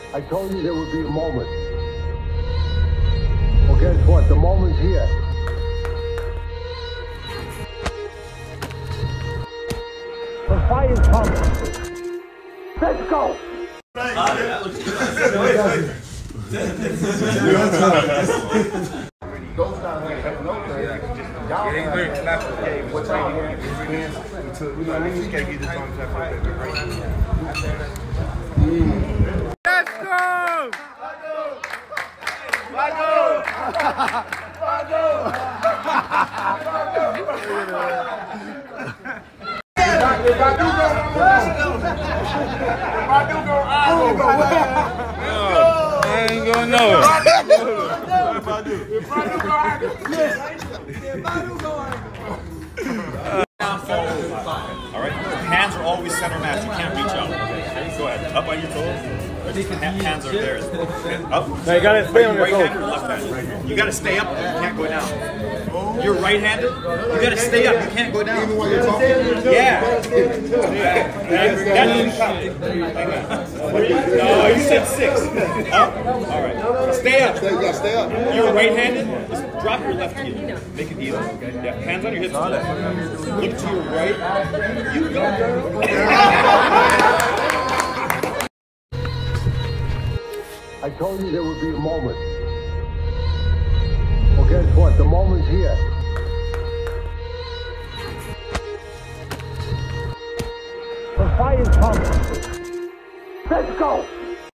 I told you there would be a moment. Well, guess what? The moment's here. The fire's coming. Let's go! That looks good. Those guys ain't have no thing. Y'all ain't very classical. What y'all want is wins until, you know, you just can't get this on the right. Let's go! Badou! Badou! I ain't gonna know it. All right. Hands are always center mass. You can't reach out. Go ahead. Up on your toes. Hands are there. Up. No, you gotta stay on your toes. Right-handed or left-handed? You gotta stay up. You can't go down. You're right-handed. You gotta stay up. You can't go down. Even when you're talking? Yeah. That didn't count. No, you said 6. Up. All right. Stay up. You gotta stay up. You're right-handed. Just drop your left heel. Make it easy. Yeah. Hands on your hips. Look to your right. You go. I told you there would be a moment. Well, guess what? The moment's here. The fire's coming. Let's go!